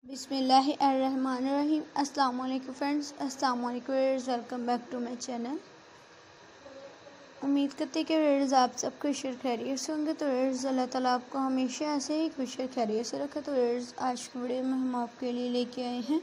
बिस्मिल्लाहिर्रहमानिर्रहीम। अस्सलाम वालेकुम फ्रेंड्स, अस्सलाम वालेकुम viewers, welcome back to my channel. उम्मीद करते हैं कि व्यूअर्स आप सब खुश और खैरियत से होंगे। तो व्यूअर्स अल्लाह ताला आपको हमेशा ऐसे ही खुश और खैरियत से रखे। तो व्यूअर्स आज की वीडियो में हम आपके लिए लेके आए हैं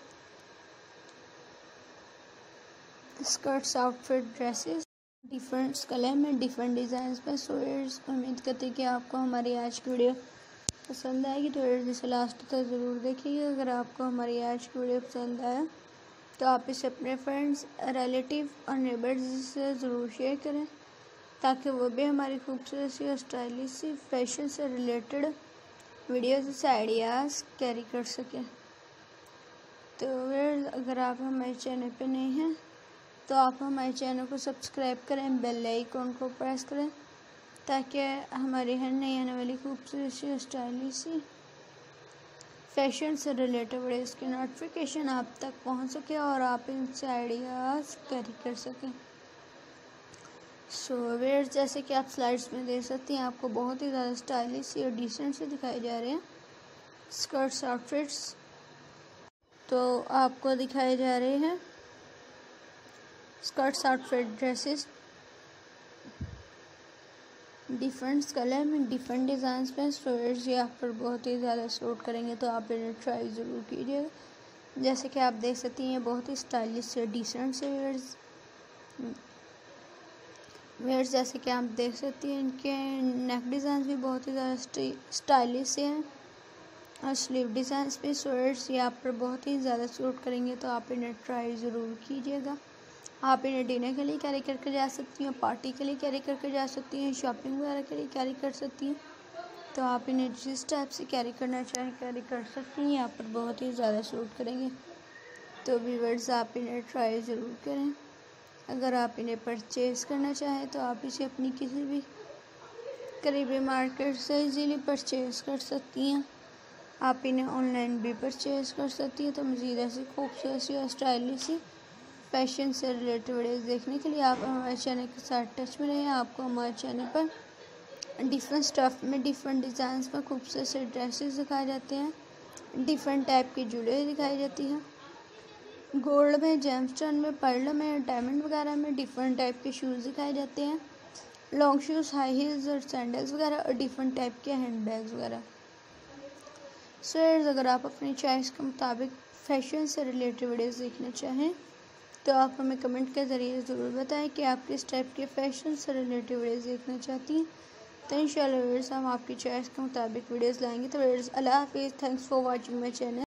skirts, outfit, dresses different colour में, डिफरेंट डिज़ाइन में। सो व्यूअर्स उम्मीद करते हैं कि आपको हमारी आज की वीडियो पसंद आएगी। तो व्यूअर्स इसे लास्ट तक ज़रूर देखिएगा। अगर आपको हमारी आज की वीडियो पसंद आया तो आप इसे अपने फ्रेंड्स, रिलेटिव और नेबर्स से ज़रूर शेयर करें ताकि वो भी हमारी खूबसूरत सी और स्टाइलिश सी फैशन से रिलेटेड वीडियोज़ से आइडियाज़ कैरी कर सकें। तो व्यूअर्स अगर आप हमारे चैनल पे नए हैं तो आप हमारे चैनल को सब्सक्राइब करें, बेल आइकन को प्रेस करें ताकि हमारी हर नई आने वाली खूबसूरत सी और स्टाइलिश सी फैशन से रिलेटेड वीडियोज़ की नोटिफिकेशन आप तक पहुंच सके और आप इनसे आइडियाज़ कैरी कर सकें। सो व्यूअर्स जैसे कि आप स्लाइड्स में देख सकते हैं, आपको बहुत ही ज़्यादा स्टाइलिश और डिसेंट से दिखाए जा रहे हैं स्कर्ट्स, आउटफिट्स। तो आपको दिखाए जा रहे हैं skirts, outfit, dresses different colour में, डिफरेंट डिज़ाइन में। स्टोर्स ये आप पर बहुत ही ज़्यादा सूट करेंगे तो आप इन्हें ट्राई ज़रूर कीजिएगा। जैसे कि आप देख सकती हैं, बहुत ही स्टाइलिश से डिसेंट से वेयर्स जैसे कि आप देख सकती हैं, इनके नेक डिज़ाइन भी बहुत ही ज़्यादा स्टाइलिश से हैं और स्लीव डिज़ाइन भी स्वेट्स ये आप पर बहुत ही ज़्यादा सूट करेंगे तो आप इन्हें ट्राई ज़रूर कीजिएगा। आप इन्हें डिनर के लिए कैरी करके जा सकती हैं, पार्टी के लिए कैरी करके जा सकती हैं, शॉपिंग वगैरह के लिए कैरी कर सकती हैं। तो आप इन्हें जिस टाइप से कैरी करना चाहें कैरी कर सकती हैं, यहाँ पर बहुत ही ज़्यादा सूट करेंगे। तो व्यूअर्स आप इन्हें ट्राई ज़रूर करें। अगर आप इन्हें परचेज़ करना चाहें तो आप इसे अपनी किसी भी करीबी मार्केट से इजीली परचेज़ कर सकती हैं। आप इन्हें ऑनलाइन भी परचेज़ कर सकती हैं। तो मज़ीद ऐसी खूबसूरत सी और स्टाइलिश सी फैशन से रिलेटेड वीडियोज़ देखने के लिए आप हमारे चैनल के साथ टच में रहें। आपको हमारे चैनल पर डिफरेंट स्टफ़ में, डिफरेंट डिज़ाइंस में खूबसूरत से ड्रेसेस दिखाए जाते हैं, डिफरेंट टाइप की ज्वेलरी दिखाई जाती है, गोल्ड में, जेमस्टोन में, पर्ल में, डायमंड वगैरह में डिफरेंट टाइप के शूज़ दिखाए जाते हैं, लॉन्ग शूज़, हाई हील्स और सैंडल्स वगैरह और डिफरेंट टाइप के हैंड बैग्स वगैरह। सो अगर आप अपनी चॉइस के मुताबिक फैशन से रिलेटेड वीडियोस देखना चाहें तो आप हमें कमेंट के ज़रिए ज़रूर बताएं कि आप किस टाइप के फैशन से रिलेटेड वीडियोस देखना चाहती हैं। तो इंशाल्लाह व्यूअर्स हम आपकी चॉइस के मुताबिक वीडियोस लाएंगे। तो व्यूअर्स अल्लाह हाफिज़, thanks for watching my channel.